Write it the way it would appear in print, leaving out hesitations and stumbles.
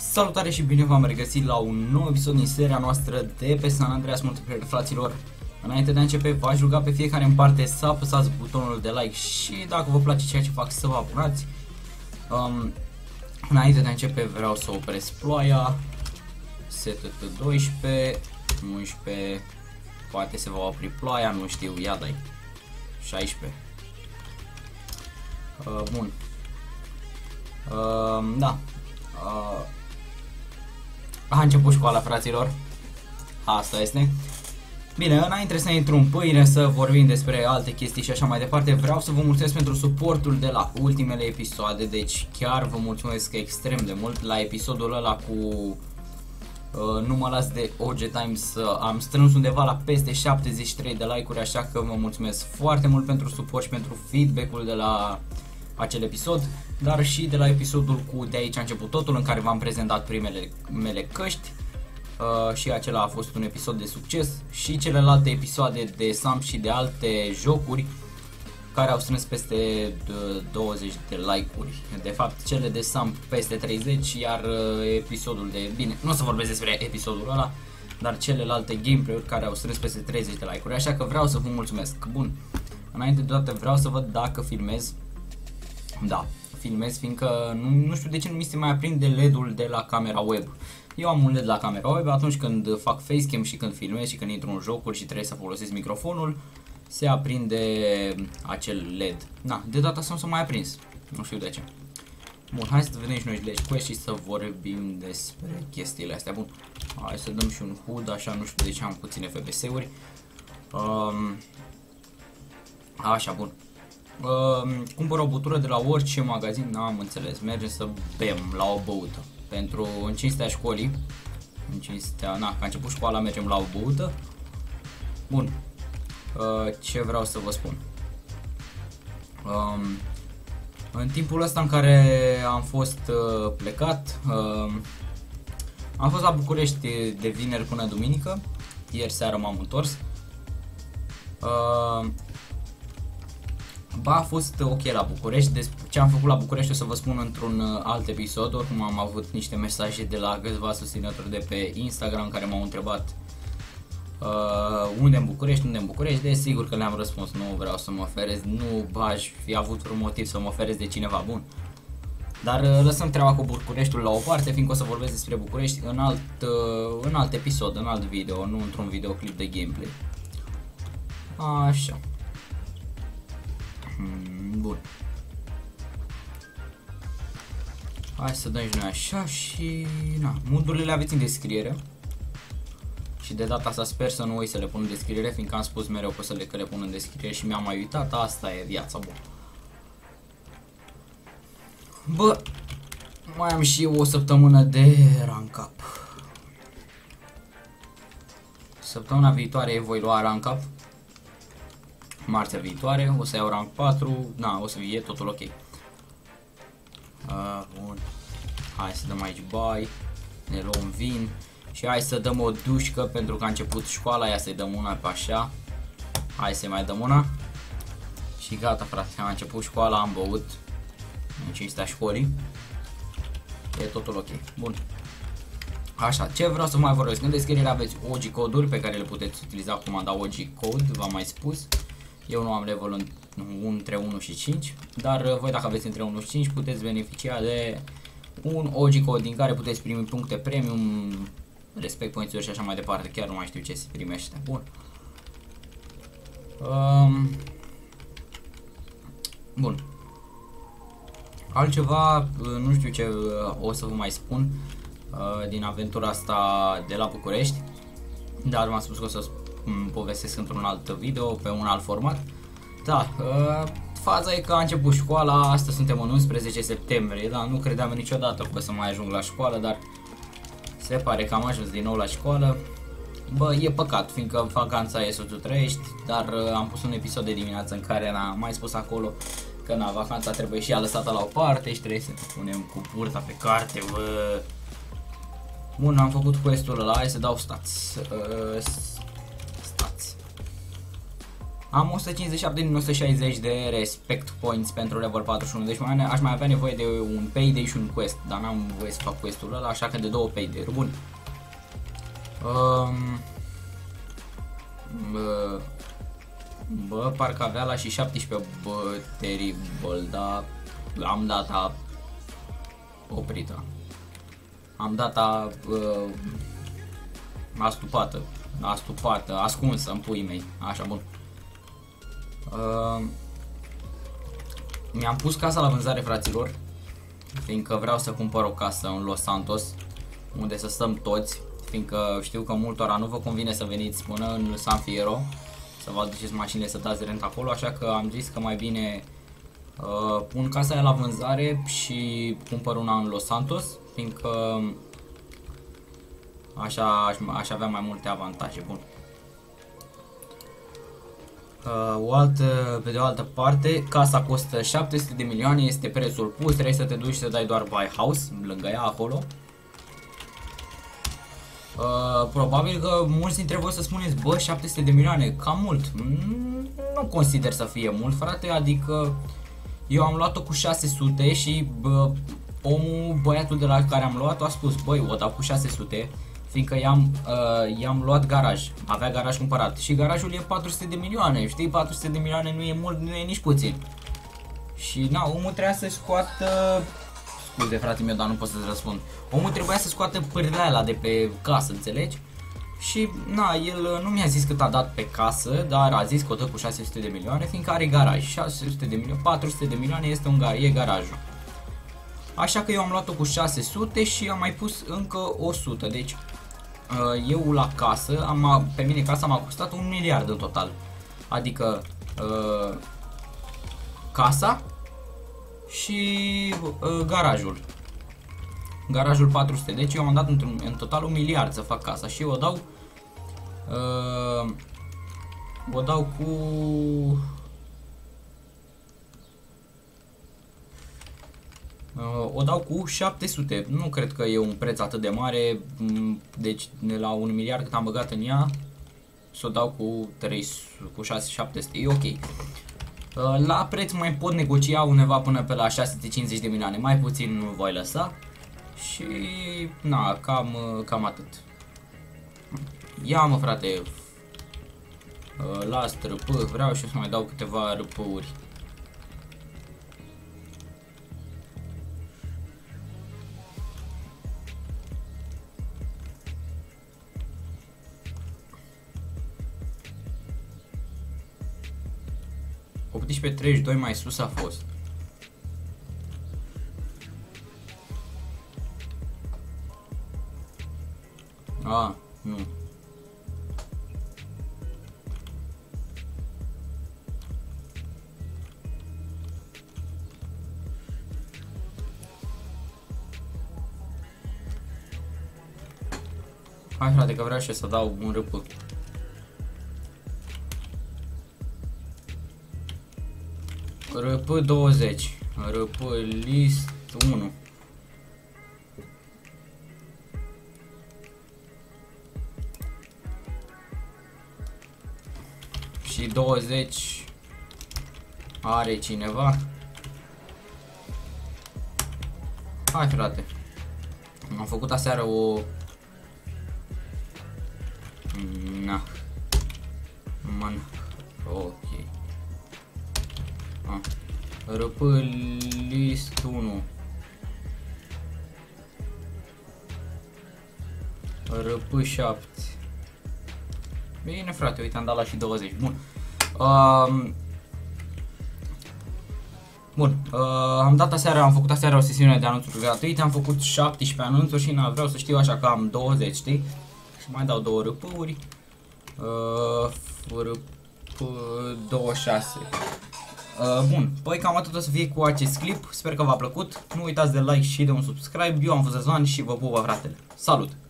Salutare și bine v-am regăsit la un nou episod din seria noastră de pe San Andreas Multiplayer, fraților. Înainte de a începe, v-aș ruga pe fiecare în parte să apăsați butonul de like și dacă vă place ceea ce fac să vă abonați. Înainte de a începe vreau să opresc ploaia. STT 12, 11, poate se va opri ploaia, nu știu, ia dai. 16. Bun. Da. A început școala, fraților. Asta este. Bine, înainte să intru în pâine, să vorbim despre alte chestii și așa mai departe, vreau să vă mulțumesc pentru suportul de la ultimele episoade. Deci chiar vă mulțumesc extrem de mult. La episodul ăla cu Nu mă las de OG Times am strâns undeva la peste 73 de like-uri, așa că vă mulțumesc foarte mult pentru suport și pentru feedback-ul de la acel episod, dar și de la episodul cu De aici a început totul, în care v-am prezentat primele mele căști. Și acela a fost un episod de succes, și celelalte episoade de SAMP și de alte jocuri care au strâns peste 20 de like-uri. De fapt, cele de SAMP peste 30, iar episodul de... Bine, nu o să vorbesc despre episodul ăla, dar celelalte gameplay-uri care au strâns peste 30 de like-uri, așa că vreau să vă mulțumesc. Bun, înainte de toate vreau să văd dacă filmez. Da, filmez, fiindcă nu știu de ce nu mi se mai aprinde LED-ul de la camera web. Eu am un LED la camera web atunci când fac facecam și când filmez și când intru în jocuri și trebuie să folosesc microfonul, se aprinde acel LED. Na, de data asta nu s-a mai aprins. Nu știu de ce. Bun, hai să vedem și noi Village Quest și să vorbim despre chestiile astea. Bun, hai să dăm și un HUD, așa, nu știu de ce am puține FPS-uri. Așa, bun. Cumpăr o băutură de la orice magazin, n-am înțeles, mergem să bem la o băută. Pentru în cinstea școlii, în cinstea, na, că a început școala, mergem la o băută. Bun, ce vreau să vă spun? În timpul ăsta în care am fost plecat, am fost la București de vineri până duminică. Ieri seară m-am întors. Ba, a fost ok la București. Despre ce am făcut la București o să vă spun într-un alt episod. Oricum am avut niște mesaje de la câțiva susținători de pe Instagram care m-au întrebat unde în București, unde în București. Desigur că le-am răspuns, nu vreau să mă ferez, nu aș fi avut vreun motiv să mă ferez de cineva, bun. Dar lăsăm treaba cu Bucureștiul la o parte, fiindcă o să vorbesc despre București în alt episod, în alt video, nu într-un videoclip de gameplay. Așa. Bun. Hai să dăm și noi așa și... Na, modurile le aveți în descriere. Și de data asta sper să nu uit să le pun în descriere, fiindcă am spus mereu că o să le pun în descriere și mi-am mai uitat. Asta e viața, bun. Bă, mai am și eu o săptămână de rank up. Săptămâna viitoare voi lua rank up. Marțea viitoare o să iau rank 4, na, o să fie totul ok. Bun. Hai să dăm aici buy, ne luăm vin și hai să dăm o dușcă pentru că a început școala, ia să-i dăm una pe așa. Hai să-i mai dăm una. Și gata, frate, a început școala, am băut în cinstea școlii. E totul ok. Bun. Așa, ce vreau să mai vorbesc? În descriere aveți OG coduri pe care le puteți utiliza, comanda OG code, v-am mai spus. Eu nu am level între 1 și 5, dar voi dacă aveți între 1 și 5 puteți beneficia de un OG code din care puteți primi puncte premium, respect points-uri și așa mai departe, chiar nu mai știu ce se primește. Bun. Bun. Altceva, nu știu ce o să vă mai spun din aventura asta de la București, dar m-am spus că o să povestesc într-un alt video, pe un alt format. Da, faza e că a început școala, astăzi suntem în 11 septembrie, da, nu credeam niciodată că o să mai ajung la școală, dar se pare că am ajuns din nou la școală. Bă, e păcat, fiindcă vacanța e să tu trăiești, dar am pus un episod de dimineață în care am mai spus acolo că na, vacanța trebuie și ea lăsată la o parte și trebuie să ne punem cu burta pe carte, bă. Bun, am făcut quest-ul ăla, hai să dau stats. Am 157 din 160 de respect points pentru level 41, deci aș mai avea nevoie de un payday și un quest, dar n-am voie să fac questul ăla, așa că de 2 payday-uri. Bun. Bă, parcă avea la și 17, bă, terrible, dar am data oprită. Am data astupată, ascunsă în puii mei, așa, bun. Mi-am pus casa la vânzare, fraților, fiindcă vreau să cumpăr o casă în Los Santos, unde să stăm toți, fiindcă știu că multora nu vă convine să veniți până în San Fierro, să vă aduceți mașinile să dați rent acolo, așa că am zis că mai bine pun casa aia la vânzare și cumpăr una în Los Santos, fiindcă așa aș avea mai multe avantaje. Bun. Pe de o altă parte, casa costă 700 de milioane, este prețul pus, trebuie să te duci să dai doar buy house lângă ea acolo. Probabil că mulți dintre voi să spuneți, bă, 700 de milioane, cam mult. Nu consider să fie mult, frate, adică eu am luat-o cu 600 și băiatul de la care am luat-o a spus, băi, o dau cu 600, fiindcă i-am luat garaj, avea garaj cumpărat și garajul e 400 de milioane, știi, 400 de milioane nu e mult, nu e nici puțin. Și na, omul trebuia să scoată, scuze frate meu, dar nu pot să-ți răspund, omul trebuia să scoată pârleala de pe casă, înțelegi? Și na, el nu mi-a zis cât a dat pe casă, dar a zis că o dă cu 600 de milioane, fiindcă are garaj, 600 de milioane, 400 de milioane este e garajul. Așa că eu am luat-o cu 600 și am mai pus încă 100, deci eu la casă, pe mine casa m-a costat 1 miliard în total. Adică casa și garajul. Garajul 400, deci eu am dat în total 1 miliard să fac casa și eu o dau cu... O dau cu 700, nu cred că e un preț atât de mare, deci de la 1 miliard cât am băgat în ea, să o dau cu 700, e ok. La preț mai pot negocia undeva până pe la 650 de milioane, mai puțin nu voi lăsa și na, cam atât. Ia mă frate, las râpă, vreau și să mai dau câteva râpăuri. Pe 32 mai sus a fost. Nu. Hai frate că vreau și să dau un râpă. RP 20, RP list 1. Și 20 are cineva? Hai frate. Am făcut aseară o... Na. Man. Ok. RP list 1. RP 7. Bine frate, uite am dat la și 20. Bun. Bun, am făcut aseară o sesiune de anunțuri gratuite, am făcut 17 anunțuri și vreau să știu așa că am 20, știi? Și mai dau 2 RP-uri. RP 26. Bun, păi cam atât o să fie cu acest clip, sper că v-a plăcut, nu uitați de like și de un subscribe, eu am fost Răzvan și vă pupă fratele, salut!